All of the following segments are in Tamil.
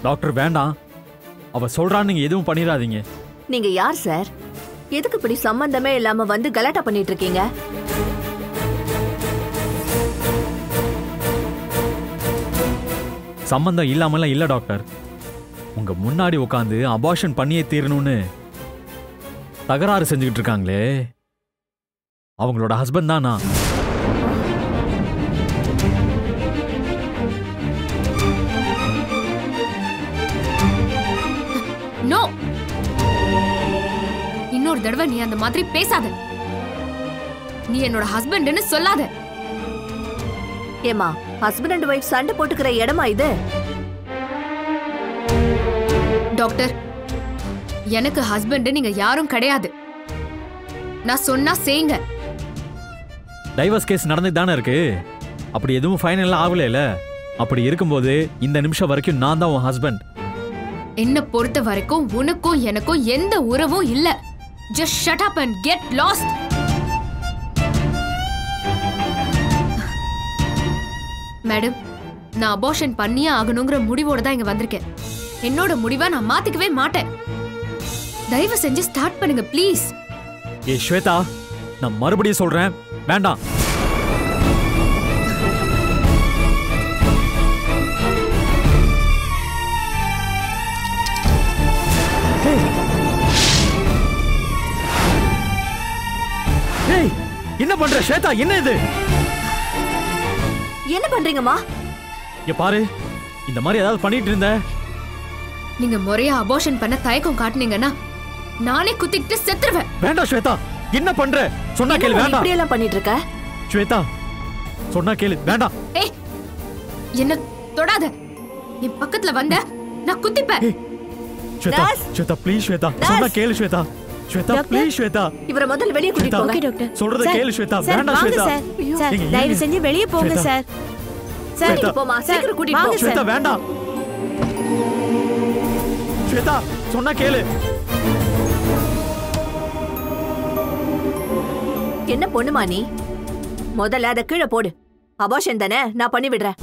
டாக்டர் வேண்டாம், அவ சொல்றான்னு நீங்க எதுவும் பண்ணிடாதீங்க. நீங்க யார் சார்? எதுக்கு இப்படி சம்பந்தமே இல்லாம வந்து கலாட்டா பண்ணிட்டு இருக்கீங்க? சம்பந்தம் இல்லாமலாம் இல்ல டாக்டர். உங்க முன்னாடி உட்காந்து அபார்ஷன் பண்ணியே தீரணும்னு தகராறு செஞ்சுக்கிட்டு இருக்காங்களே, அவங்களோட ஹஸ்பண்ட் தான் நான். நோ, இன்னொரு தடவை நீ அந்த மாதிரி பேசாத. நீ என்னோட ஹஸ்பண்ட்னு சொல்லாத. ஏமா, ஹஸ்பண்ட் அண்ட் ஒய்ஃப் சண்டை போட்டுக்கிற இடமா இது? டாக்டர், எனக்கு ஹஸ்பண்ட் நீங்க யாரும் கிடையாது. நான் சொன்னா செய்யுங்க. டைவர்ஸ் கேஸ் நடந்துட்டு தானே இருக்கு. அப்படி எதுவும் ஃபைனலா ஆகல. அப்படி இருக்கும்போது இந்த நிமிஷம் வரைக்கும் நான் தான் உன் ஹஸ்பண்ட். என்ன பொறுத்த வரைக்கும் உனக்கும் எனக்கும் எந்த உறவும் இல்ல. Just shut up and get lost. Madam, நான் அபார்ஷன் பண்ணியே ஆகணுங்கிற முடிவோட தான் இங்க வந்திருக்கேன். என்னோட முடிவை நான் மாத்திக்கவே மாட்டேன். தயவு செஞ்சு ஸ்டார்ட் பண்ணுங்க ப்ளீஸ். ஏ ஸ்வேதா, நான் மறுபடியும் சொல்றேன், வேண்டாம். என்ன பண்ற ஸ்வேதா? என்ன இது? என்ன பண்றீங்கம்மா? இங்க பாரு, இந்த மாதிரி ஏதாவது பண்ணிட்டு இருந்த. நீங்க முறையா அபார்ஷன் பண்ண தயக்கம் காட்டுனீங்கன்னா நானே குத்திட்டு செத்துருவேன். வேண்டாம் ஸ்வேதா, என்ன பண்ற? சொன்னா கேளு. வேண்டாம். இப்படி எல்லாம் பண்ணிட்டு இருக்க? ஸ்வேதா, சொன்னா கேளு. வேண்டாம். ஏய், என்ன தொடாத. என் பக்கத்துல வந்த நான் குத்திப்பேன். ஸ்வேதா, ஸ்வேதா ப்ளீஸ் ஸ்வேதா, சொன்னா கேளு ஸ்வேதா. ஸ்வேதா ப்ளீஸ் ஸ்வேதா. இவரை முதல்ல வெளியே கூட்டிட்டு போங்க. Okay doctor. சொல்றத கேளு ஸ்வேதா. வேண்டாம் ஸ்வேதா. சார், தயவு செஞ்சு வெளியே போங்க சார். சார், போமா, சீக்கிரம் கூட்டிட்டு போ. ஸ்வேதா வேண்டாம். ஸ்வேதா, சொன்னா கேளு. என்ன பொண்ணுமா நீ? முதல்ல அத கீழே போடு. அபார்ஷன் தானே, நான் பண்ணி விடுறேன்.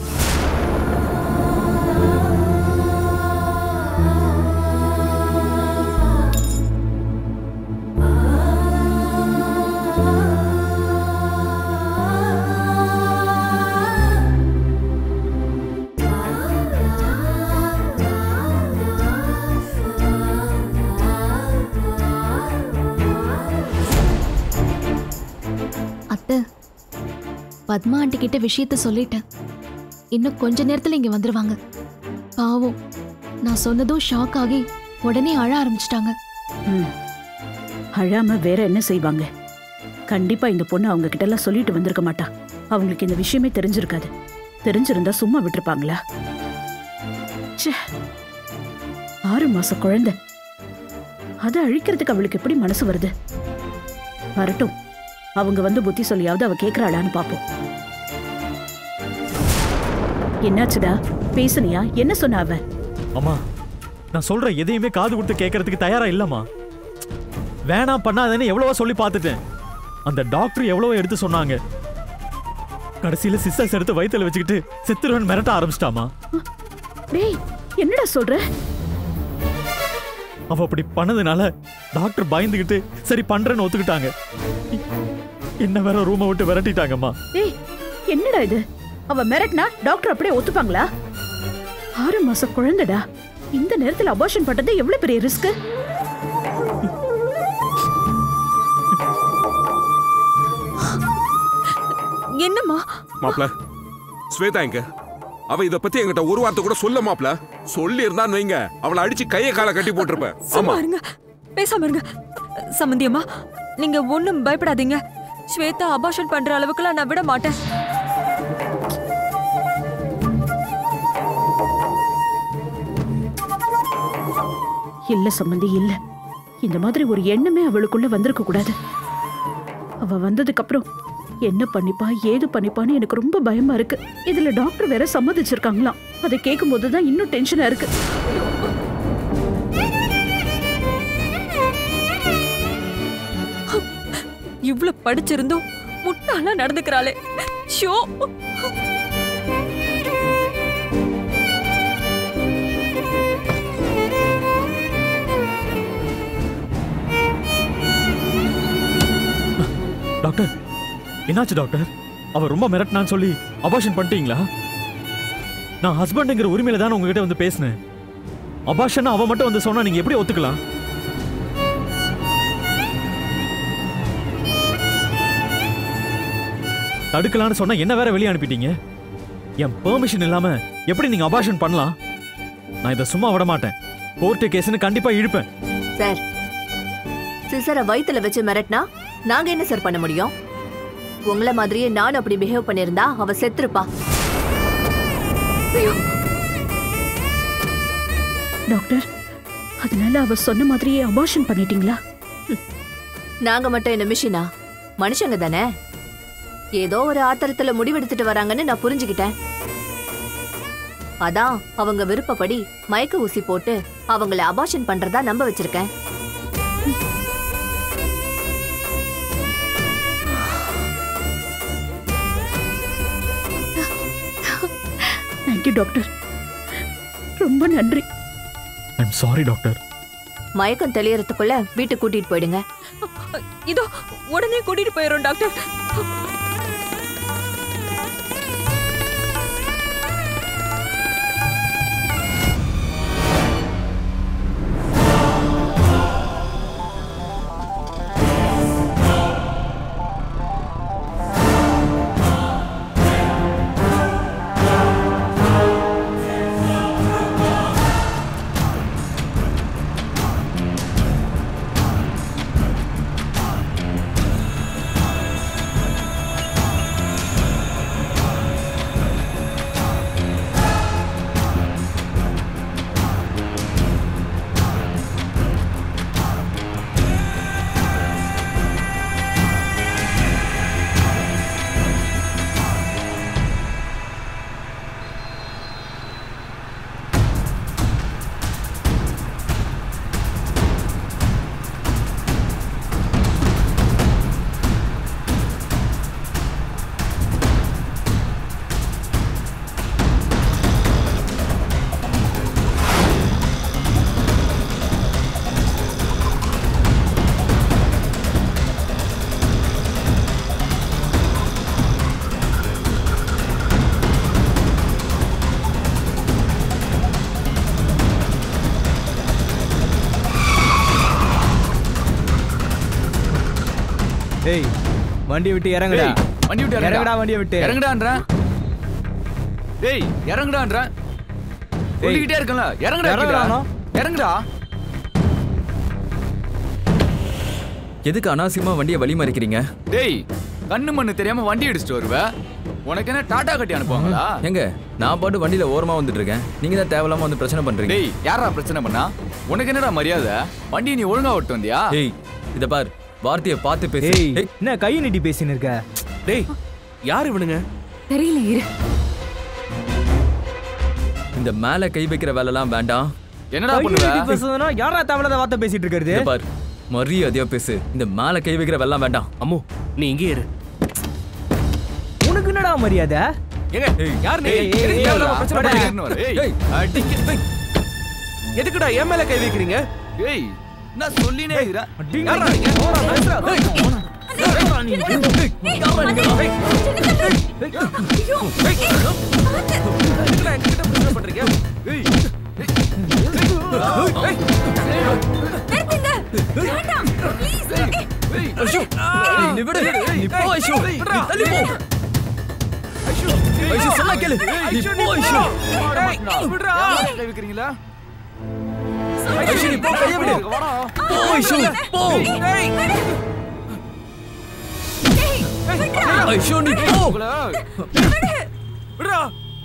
பத்மா ஆண்டி கிட்ட விஷயத்த சொல்லிட்டேன். இன்னும் கொஞ்ச நேரத்துல இங்க வந்துருவாங்க. பாவம், நான் சொன்னதும் ஷாக் ஆகி உடனே அழ ஆரம்பிச்சிட்டாங்க. அழாம வேற என்ன செய்வாங்க? கண்டிப்பா இந்த பொண்ணு அவங்க கிட்ட எல்லாம் சொல்லிட்டு வந்திருக்க மாட்டா. அவங்களுக்கு இந்த விஷயமே தெரிஞ்சிருக்காது. தெரிஞ்சிருந்தா சும்மா விட்டுருப்பாங்களா? 6 மாச குழந்தை, அதை அழிக்கிறதுக்கு அவளுக்கு எப்படி மனசு வருது? வரட்டும், அவங்க வந்து புத்தி சொல்லியாவது அவ கேக்குறாளான்னு பாப்போம். என்னாச்சுடா, பேசுனியா? என்ன சொன்ன அவ? அம்மா, நான் சொல்ற எதையுமே காது கொடுத்து கேட்கறதுக்கு தயாரா இல்லம்மா. வேணாம் பண்ணாதேன்னு எவ்வளவோ சொல்லி பார்த்துட்டேன். அந்த டாக்டர் எவ்வளவோ எடுத்து சொன்னாங்க. கடைசியில சிஸ்டர்ஸ் எடுத்து வயித்துல வச்சுக்கிட்டு செத்துருவன் மிரட்ட ஆரம்பிச்சிட்டாமா. டேய், என்னடா சொல்ற? அவ அப்படி பண்ணதுனால டாக்டர் பயந்துகிட்டு சரி பண்றேன்னு ஒத்துக்கிட்டாங்க. என்ன வேற ரூமை விட்டு விரட்டிட்டாங்கம்மா. டேய், என்னடா இது? அவ மிரட்டினா டாக்டர் அப்படியே ஒத்துப்பாங்களா? 6 மாச குழந்தைடா, இந்த நேரத்துல அபார்ஷன் பண்றது எவ்வளவு பெரிய ரிஸ்க்? என்னம்மா? மாப்ள, ஸ்வேதா எங்க? அவ இத பத்தி என்கிட்ட ஒரு வார்த்தை கூட சொல்ல மாப்ள. சொல்லி இருந்தான்னு வைங்க, அவளை அடிச்சு கையை காலை கட்டி போட்டிருப்பேன். ஆமா, பேசாம இருங்க. சம்பந்தியம்மா, நீங்க ஒண்ணும் பயப்படாதீங்க. ஸ்வேதா அபார்ஷன் பண்ற அளவுக்குலாம் நான் விட மாட்டேன். இல்ல சம்பந்தி, இல்ல. இந்த மாதிரி ஒரு எண்ணமே அவளுக்குள்ள வந்திருக்க கூடாது. அவ வந்ததுக்கு அப்புறம் என்ன பண்ணிப்பா, ஏது பண்ணிப்பான்னு எனக்கு ரொம்ப பயமா இருக்கு. இதுல டாக்டர் வேற சம்மதிச்சிருக்காங்களாம். அதை கேட்கும் போதுதான் இன்னும் டென்ஷனா இருக்கு. இவ்ளோ படிச்சிருந்தோம் முட்டாளா நடந்துக்கிறாளே. ஷோ, டாக்டர் என்னாச்சு டாக்டர்? அவ ரொம்ப மிரட்டினான்னு சொல்லி அபார்ஷன் பண்ணிட்டீங்களா? நான் ஹஸ்பண்டுங்கிற உரிமையில தானே உங்ககிட்ட வந்து பேசினேன். அபார்ஷன் அவ மட்டும் வந்து சொன்னா நீங்க எப்படி ஒத்துக்கலாம்? தடுக்கலான்னு சொன்னா என்ன வேற வெளியே அனுப்பிட்டீங்க. என் பெர்மிஷன் இல்லாம எப்படி நீங்க அபார்ஷன் பண்ணலாம்? நான் இதை சும்மா விட மாட்டேன். கோர்ட்டு கேஸ்னு கண்டிப்பா இழுப்பேன். சார், சிசரை வயித்துல வச்சு மிரட்டினா நாங்க என்ன சார் பண்ண முடியும்? உங்களை மாதிரியே நான் அப்படி பிஹேவ் பண்ணிருந்தா அவ செத்துருப்பா. டாக்டர், அதனால அவ சொன்ன மாதிரியே அபார்ஷன் பண்ணிட்டீங்களா? நாங்க மட்டும் என்ன மிஷினா? மனுஷங்க தானே. ஏதோ ஒரு ஆத்திரத்துல முடிவெடுத்துட்டு வராங்கன்னு நான் புரிஞ்சுக்கிட்டேன். அதான் அவங்க விருப்பப்படி மயக்க ஊசி போட்டு அவங்கள அபார்ஷன் பண்றதா நம்ப வச்சிருக்கேன். தேங்க்யூ டாக்டர், ரொம்ப நன்றி. I'm sorry doctor. மயக்கம் தெளியறதுக்குள்ள வீட்டுக்கு கூட்டிட்டு போயிடுங்க. இதோ உடனே கூட்டிட்டு போயிரும் டாக்டர். ஏய், வண்டியை விட்டு இறங்குடா. வண்டி விட்டு இறங்குடா, வண்டியை விட்டு இறங்குடான்றேன். டேய், இறங்குடான்றேன். ஓடிக்கிட்டே இருக்கல. இறங்குடா. இறங்குடா. எதுக்கு அனாவசியமா வண்டியை வழி மறிக்கிறீங்க? டேய், கண்ணு மண்ணு தெரியாம வண்டி அடிச்சிட்டு வருவ. உனக்கு என்ன டாடா கட்டி அனுப்புவாங்களா? எங்க நான் பாட்டு வண்டியில ஓரமா வந்துட்டு இருக்கேன். நீங்க தான் தேவையில்லாம வந்து பிரச்சனை பண்றீங்க. டேய், யாரா பிரச்சனை பண்ணா? உனக்கு என்னடா மரியாதை? வண்டி நீ ஒழுங்கா ஓட்டு வந்தியா? டேய், இத பார், வார்த்தையை பார்த்து பேசு. என்ன கையை நீட்டி பேசின்னு இருக்க? டேய், யார் இவனுங்க? தெரியல, இரு. இந்த மேல கை வைக்கிற வேலைலாம் வேண்டாம். என்னடா பண்ணுவ? பேசுறதுனா யாரா தேவையில்லாத வார்த்தை பேசிட்டு இருக்கிறது? இத பார், மரியாதையா பேசு. இந்த மேல கை வைக்கிற வேலைலாம் வேண்டாம். அம்மு, நீ இங்கே இரு. உனக்கு என்னடா மரியாதை? ஏங்க, யார் நீ? பிரச்சனை பண்ணீங்கன்னு வர. ஏய், அடிக்க. எதுக்குடா என் மேல கை வைக்கிறீங்க? ஏய், நான் சொல்லினே இருக்கேன். யாரா நீங்க? போடா, பேசுடா. ஏய், யாரா நீ? எதுக்குடா என்கிட்ட பிரச்சனை பண்றீங்க? ஏய், நீ விடு. நீ போ ஐஷு. தள்ளி போ. ஐஷு சொன்னா கேளு. நீ போ ஐஷு. விடுடா. கை வைக்கிறீங்களா? ஐஷு நீ போ, கையை விடு. போ ஐஷு, போ. ஐஷு நீ போ. விடுடா.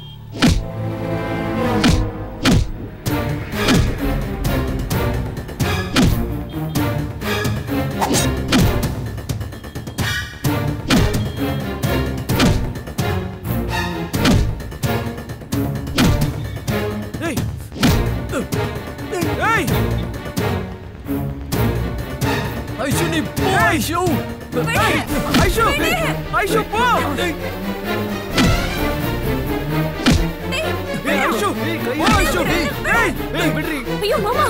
ஐஷு நீ போ ஐஷு. ஐஷு, ஐஷு போ. ஐஷு, போ ஐஷு. ஏய், விடுறீ. ஐயோ மாமா.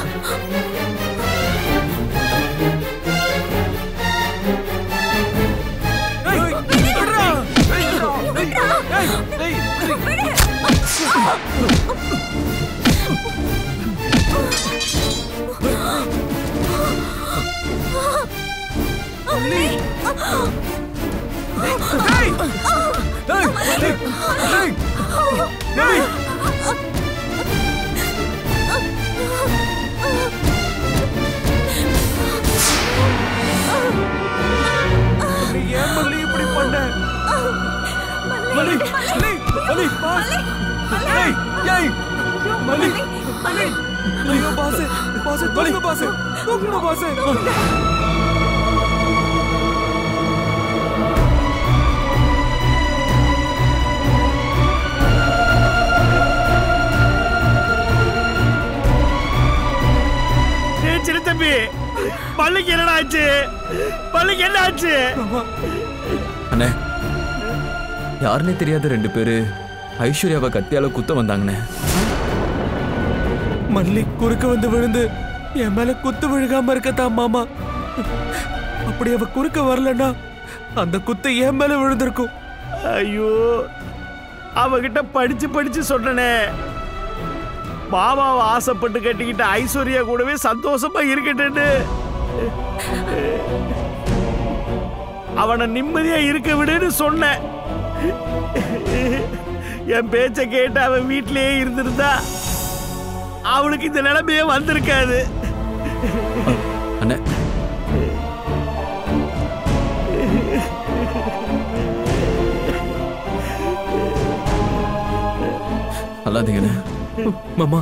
ஏன் மல்லி இப்படி பண்ண? மல்லி மல்லி மல்லி பாஸ். ஏய் ஏய் மல்லி மல்லி. ஐயோ பாஸ் பாஸ் தூக்கு பாஸ் தூக்கு பாஸ். சின்ன தம்பி பள்ளிக்கு என்னடா ஆச்சு? பள்ளிக்கு என்ன ஆச்சு? அண்ணே யாருன்னே தெரியாத 2 பேரு ஐஸ்வர்யாவை கத்தியால குத்த வந்தாங்கண்ணே. மல்லி குறுக்க வந்து விழுந்து என் மேல குத்து விழுகாம இருக்கத்தான் மாமா. அப்படி அவ குறுக்க வரலன்னா அந்த குத்து என் மேல விழுந்திருக்கும். ஐயோ அவகிட்ட படிச்சு படிச்சு சொன்னனே, மாமாவை ஆசைப்பட்டு கட்டிக்கிட்ட ஐஸ்வர்யா கூடவே சந்தோஷமா இருக்கட்டுன்னு. அவனை நிம்மதியா இருக்க விடுன்னு சொன்னேன். என் பேச்ச கேட்டு அவன் வீட்டிலேயே இருந்திருந்தா அவளுக்கு இந்த நிலைமையே வந்திருக்காது. அண்ணே அல்லாதீங்கண்ணே. மாமா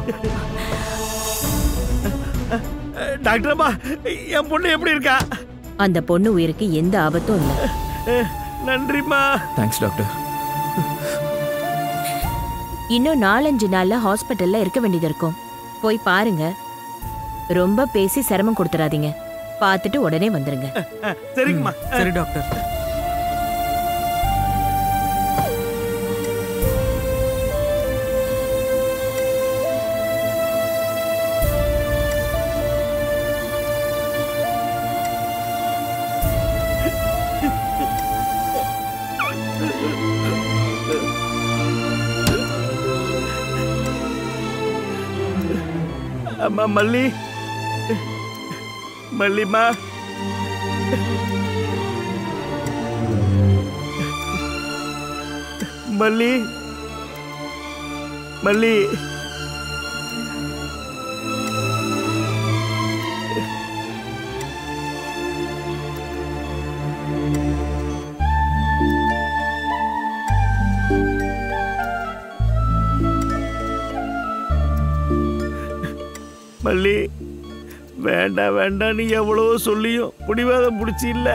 டாக்டர் அம்மா, என் பொண்ணு எப்படி இருக்கா? அந்த பொண்ணு உயிருக்கு எந்த ஆபத்தும் இல்லை. நன்றிம்மா. Thanks doctor. இன்னும் 4-5 நாள்ல ஹாஸ்பிட்டல்ல இருக்க வேண்டியது இருக்கும். போய் பாருங்க. ரொம்ப பேசி சிரமம் கொடுத்துறாதீங்க. பார்த்துட்டு உடனே வந்துருங்க. சரிங்கம்மா. சரி டாக்டர். அம்மா மல்லி, மல்லிமா, மல்லி, மல்லி. மல்லி, வேண்டாம் வேண்டாம் நீ எவ்வளவோ சொல்லியும் பிடிவாதம் பிடிச்சி இல்ல.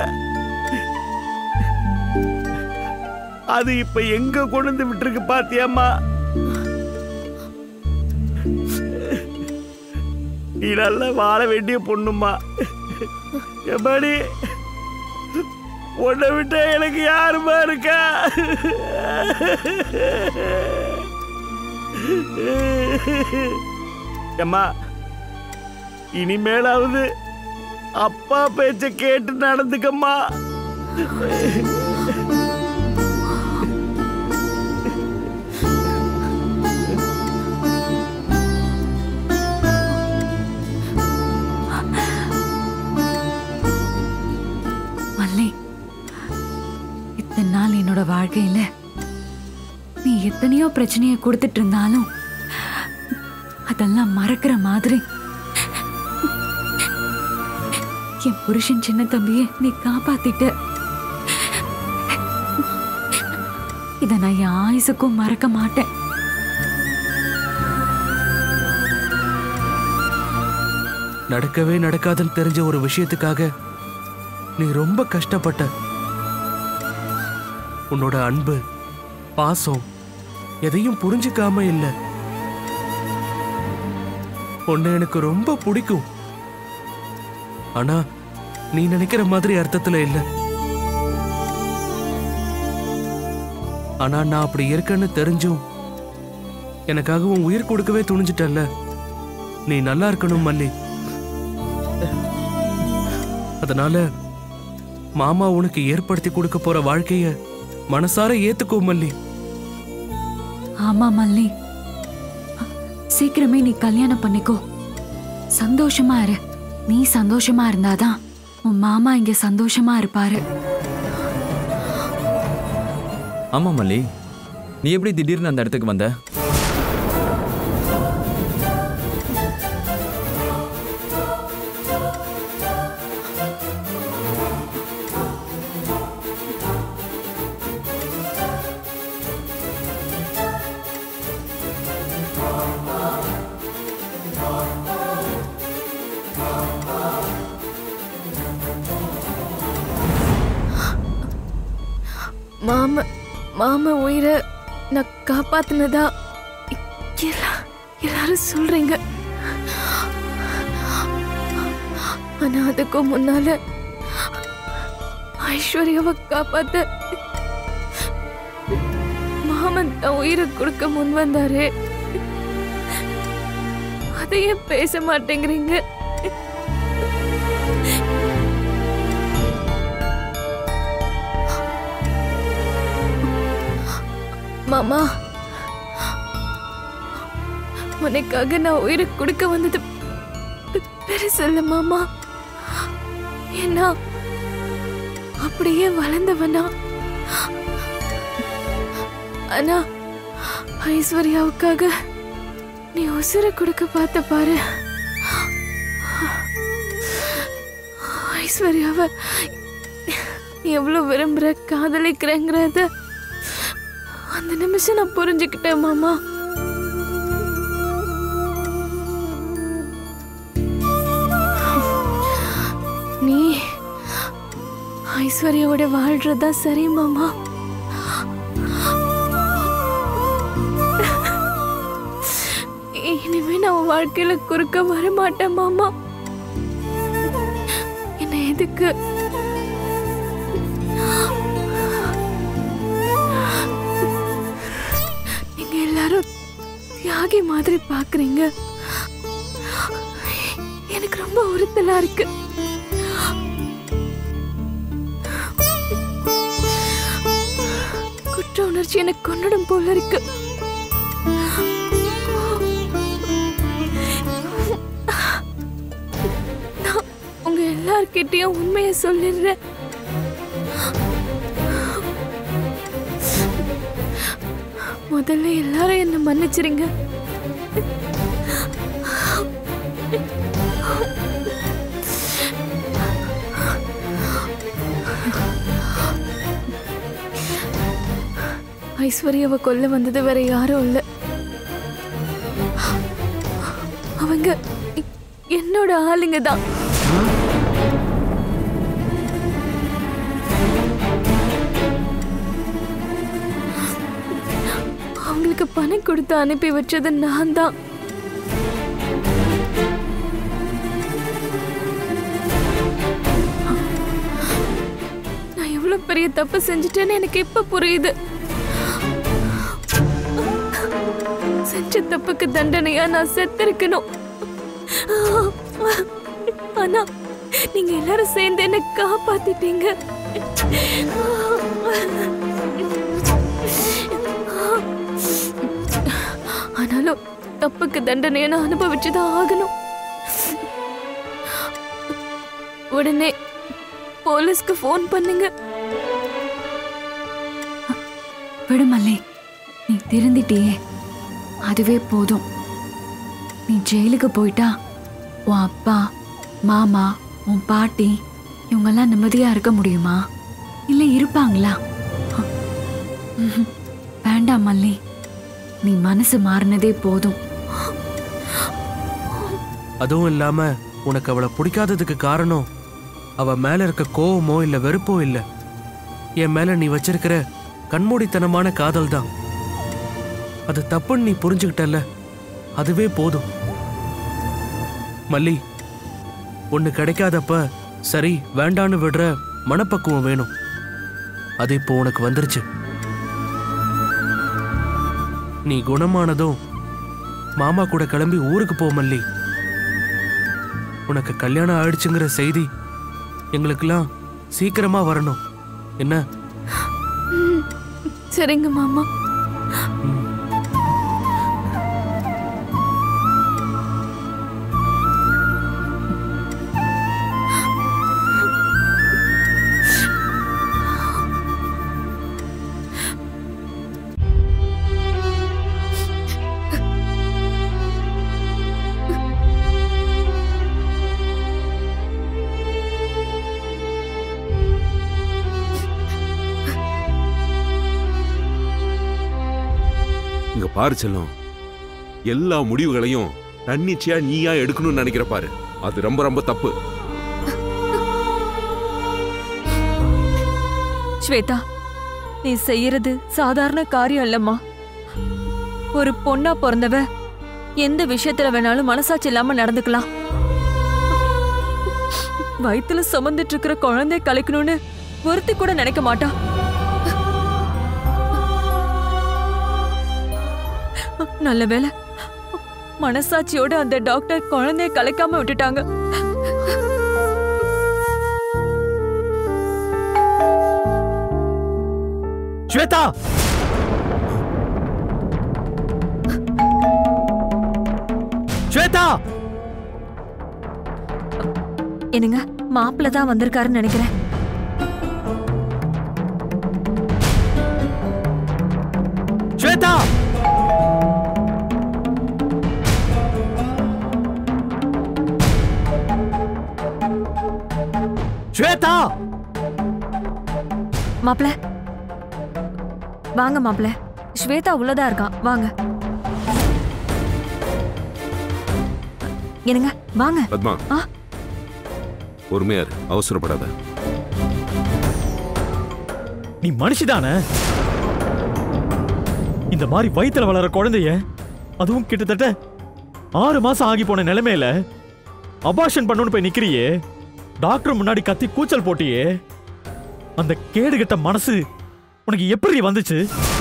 அது இப்ப எங்க கொண்டு விட்டுருக்கு பாத்தியாம்மா? நீ நல்லா வாழ வேண்டிய பொண்ணுமா. எப்படி உன்னை விட்ட எனக்கு யாருமா இருக்கா? அம்மா, இனிமேலாவது அப்பா பேச்ச கேட்டு நடந்துக்கம்மா. மல்லி, இத்தனை நாள் என்னோட வாழ்க்கையில நீ எத்தனையோ பிரச்சனையை கொடுத்துட்டு இருந்தாலும் அதெல்லாம் மறக்கிற மாதிரி என் புருஷன் சின்ன தம்பியை நீ காப்பாத்திட்ட. இத நான் என் ஆயுசுக்கும் மறக்க மாட்டேன். நடக்கவே நடக்காதுன்னு தெரிஞ்ச ஒரு விஷயத்துக்காக நீ ரொம்ப கஷ்டப்பட்ட. உன்னோட அன்பு பாசம் எதையும் புரிஞ்சுக்காம இல்ல. உன்னை எனக்கு ரொம்ப பிடிக்கும். ஆனா நீ நினைக்கிற மாதிரி அர்த்தத்துல இல்ல. ஆனா நான் அப்படி இருக்கேன்னு தெரிஞ்சும் எனக்காக உன் உயிர் கொடுக்கவே துணிஞ்சிட்டல்ல. நீ நல்லா இருக்கணும் மல்லி. அதனால மாமா உனக்கு ஏற்படுத்தி கொடுக்க போற வாழ்க்கைய மனசார ஏத்துக்கோ மல்லி. ஆமா மல்லி, சீக்கிரமே நீ கல்யாணம் பண்ணிக்கோ. சந்தோஷமா இரு. நீ சந்தோஷமா இருந்தாதான் உன் மாமா இங்க சந்தோஷமா இருப்பாரு. ஆமா மல்லி, நீ எப்படி திடீர்னு அந்த இடத்துக்கு வந்த? மாமா உயிரை நான் காப்பாத்தினதா எல்லாரும் சொல்றீங்க. ஆனா அதுக்கும் முன்னால ஐஸ்வர்யாவை காப்பாத்த மாமன் தன் உயிரை கொடுக்க முன் வந்தாரு. அதையே பேச மாட்டேங்கிறீங்க. மாமா, உனக்காக நான் உயிரை கொடுக்க வந்தது பெருசு இல்ல மாமா. ஏன்னா அப்படியே வளர்ந்தவனா. ஆனா ஐஸ்வர்யாவுக்காக நீ உசுரை கொடுக்க பார்த்த பாரு. ஐஸ்வர்யாவை எவ்வளவு விரும்புற, காதலிக்கிறேங்கிறத அந்த நிமிஷம் நான் புரிஞ்சுக்கிட்டேன் மாமா. நீ ஐஸ்வர்யாவோட வாழ்றதா சரி மாமா. இனிமே நான் வாழ்க்கையில குறுக்க வர மாட்டேன் மாமா. என்ன எதுக்கு எல்லாரும் தியாகி மாதிரி பாக்குறீங்க? எனக்கு ரொம்ப உறுத்தலா இருக்கு. குற்ற உணர்ச்சி எனக்கு கொன்னுடும் போல இருக்கு. நான் உங்க எல்லார்கிட்டயும் உண்மையை சொல்லிடுறேன். முதல்ல எல்லாரும் என்ன மன்னிச்சிருங்க. ஐஸ்வர்யாவை கொல்ல வந்தது வேற யாரும் இல்ல. அவங்க என்னோட ஆளுங்க தான். அவங்களுக்கு பணம் கொடுத்து அனுப்பி வச்சது நான் தான். நான் எவ்வளவு பெரிய தப்பு செஞ்சுட்டேன்னு எனக்கு இப்ப புரியுது. செஞ்ச தப்புக்கு தண்டனையா நான் செத்திருக்கணும். ஆனா நீங்க எல்லாரும் சேர்ந்து என்ன காப்பாத்திட்டீங்க. ஆனாலும் தப்புக்கு தண்டனையை நான் அனுபவிச்சுதான் ஆகணும். உடனே போலீஸ்க்கு போன் பண்ணுங்க. விடுமல்லே, நீ திருந்திட்டியே, அதுவே போதும். நீ ஜெயிலுக்கு போயிட்டா உன் அப்பா, மாமா, உன் பாட்டி இவங்கெல்லாம் நிம்மதியா இருக்க முடியுமா? இல்ல இருப்பாங்களா? வேண்டாம் மல்லி, நீ மனசு மாறினதே போதும். அதுவும் இல்லாம உனக்கு அவளை பிடிக்காததுக்கு காரணம் அவ மேல இருக்க கோவமோ இல்ல வெறுப்போ இல்ல, என் மேல நீ வச்சிருக்கிற கண்மூடித்தனமான காதல் தான். அது தப்புன்னு நீ புரிஞ்சுக்கிட்டல, அதுவே போதும். மல்லி, ஒண்ணு கிடைக்காதப்ப சரி வேண்டான்னு விடுற மனப்பக்குவம் வேணும். அது இப்போ உனக்கு வந்துருச்சு. நீ குணமானதும் மாமா கூட கிளம்பி ஊருக்கு போ மல்லி. உனக்கு கல்யாணம் ஆயிடுச்சுங்கிற செய்தி எங்களுக்கெல்லாம் சீக்கிரமா வரணும். என்ன? சரிங்க மாமா. இங்க பாரு செல்லம், எல்லா முடிவுகளையும் தன்னிச்சையா நீயா எடுக்கணும்னு நினைக்கிற பாரு, அது ரொம்ப ரொம்ப தப்பு. ஸ்வேதா, நீ செய்யறது சாதாரண காரியம் இல்லம்மா. ஒரு பொண்ணா பிறந்தவ எந்த விஷயத்துல வேணாலும் மனசாட்சி இல்லாம நடந்துக்கலாம். வயித்துல சுமந்துட்டு இருக்கிற குழந்தை கலைக்கணும்னு ஒருத்தி கூட நினைக்க மாட்டா. நல்ல வேளை மனசாட்சியோட அந்த டாக்டர் குழந்தைய கலைக்காம விட்டுட்டாங்க. ஸ்வேதா, ஸ்வேதா, என்னங்க, மாப்பிள்ள தான் வந்திருக்காருன்னு நினைக்கிறேன். ஸ்வேதா, ஸ்வேதா, மாப்பிள்ள வாங்க. மாப்பிள்ள, ஸ்வேதா உள்ளதா இருக்கான், வாங்க. என்னங்க, வாங்க. பத்மா, பொறுமையா இரு, அவசரப்படாத. நீ மனுஷிதானே? இந்த மாதிரி வயித்துல வளர குழந்தைய, அதுவும் கிட்டத்தட்ட 6 மாசம் ஆகி போன நிலைமையில அபார்ஷன் பண்ணணும்னு போய் நிக்கிறியே, டாக்டர் முன்னாடி கத்தி கூச்சல் போட்டியே, அந்த கேடுகட்ட மனசு உனக்கு எப்படி வந்துச்சு?